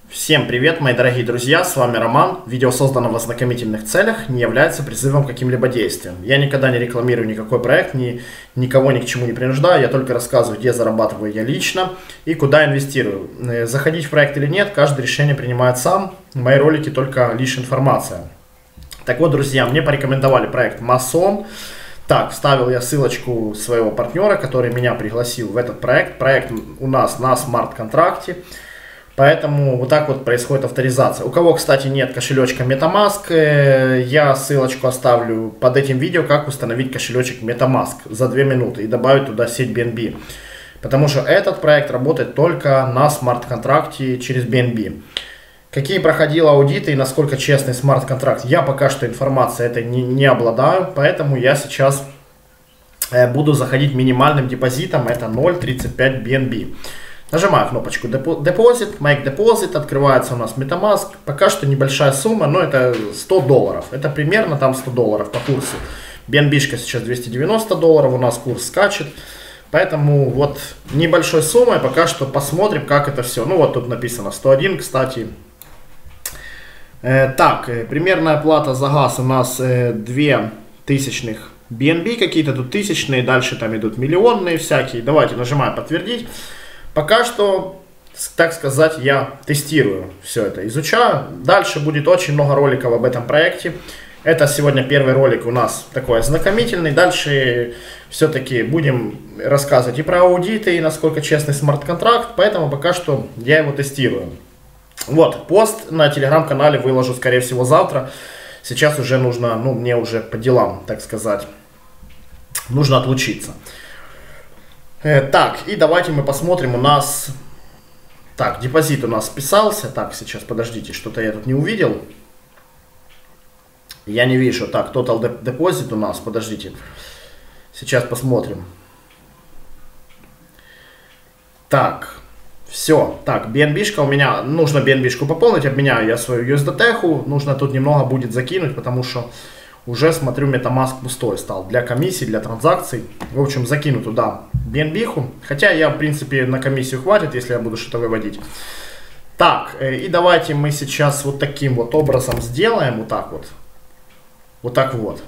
Всем привет, мои дорогие друзья, с вами Роман. Видео создано в ознакомительных целях, не является призывом к каким-либо действиям. Я никогда не рекламирую никакой проект, никого ни к чему не принуждаю, я только рассказываю, где зарабатываю я лично и куда инвестирую. Заходить в проект или нет, каждое решение принимает сам, мои ролики только лишь информация. Так вот, друзья, мне порекомендовали проект Mason. Так, вставил я ссылочку своего партнера, который меня пригласил в этот проект. Проект у нас на смарт-контракте. Поэтому вот так вот происходит авторизация. У кого, кстати, нет кошелечка MetaMask, я ссылочку оставлю под этим видео, как установить кошелечек MetaMask за 2 минуты и добавить туда сеть BNB. Потому что этот проект работает только на смарт-контракте через BNB. Какие проходил аудиты и насколько честный смарт-контракт, я пока что информацией этой не обладаю, поэтому я сейчас буду заходить минимальным депозитом, это 0.35 BNB. Нажимаю кнопочку Deposit, Make Deposit, открывается у нас MetaMask. Пока что небольшая сумма, но это $100. Это примерно там $100 по курсу. BNB-шка сейчас $290, у нас курс скачет. Поэтому вот небольшой суммой пока что посмотрим, как это все. Ну вот тут написано 101, кстати. Так, примерная плата за газ у нас 2000 BNB, какие-то тут тысячные, дальше там идут миллионные всякие. Давайте нажимаем подтвердить. Пока что, так сказать, я тестирую все это, изучаю. Дальше будет очень много роликов об этом проекте. Это сегодня первый ролик у нас такой ознакомительный. Дальше все-таки будем рассказывать и про аудиты, и насколько честный смарт-контракт. Поэтому пока что я его тестирую. Вот, пост на телеграм-канале выложу, скорее всего, завтра. Сейчас уже нужно, мне уже по делам, так сказать, нужно отлучиться. Так, и давайте мы посмотрим, у нас, так, депозит у нас списался, так, сейчас, подождите, что-то я тут не увидел, я не вижу, так, total deposit у нас, подождите, сейчас посмотрим, так, все, так, BNB-шка у меня, нужно BNB-шку пополнить, обменяю я свою USDT, нужно тут немного будет закинуть, потому что уже смотрю, MetaMask пустой стал для комиссий, для транзакций. В общем, закину туда BNB-ху. Хотя я, в принципе, на комиссию хватит, если я буду что-то выводить. Так, и давайте мы сейчас вот таким вот образом сделаем. Вот так вот. Вот так вот.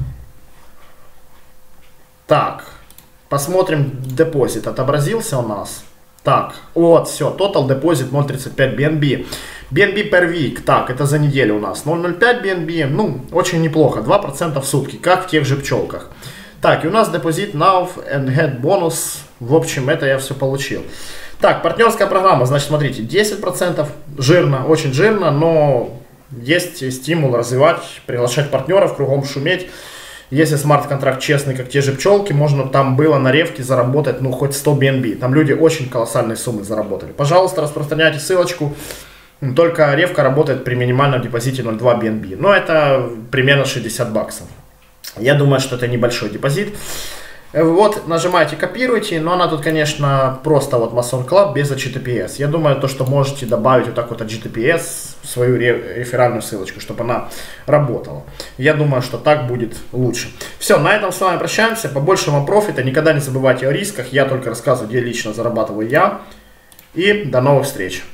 Так, посмотрим, депозит отобразился у нас. Так, вот, все, total deposit 0.35 BNB. BNB per week, так, это за неделю у нас 0.05 BNB, очень неплохо, 2% в сутки, как в тех же пчелках. Так, и у нас депозит now and head bonus, в общем, это я все получил. Так, партнерская программа, значит, смотрите, 10% жирно, очень жирно, но есть стимул развивать, приглашать партнеров, кругом шуметь. Если смарт-контракт честный, как те же пчелки, можно там было на ревке заработать, хоть 100 BNB. Там люди очень колоссальные суммы заработали. Пожалуйста, распространяйте ссылочку. Только ревка работает при минимальном депозите 0.2 BNB. Но это примерно 60 баксов. Я думаю, что это небольшой депозит. Вот, нажимаете, копируйте. Но она тут, конечно, просто вот Mason Club без HTTPS. Я думаю, то, что можете добавить вот так вот HTTPS в свою реферальную ссылочку, чтобы она работала. Я думаю, что так будет лучше. Все, на этом с вами прощаемся. Побольше вам профита. Никогда не забывайте о рисках. Я только рассказываю, где лично зарабатываю я. И до новых встреч.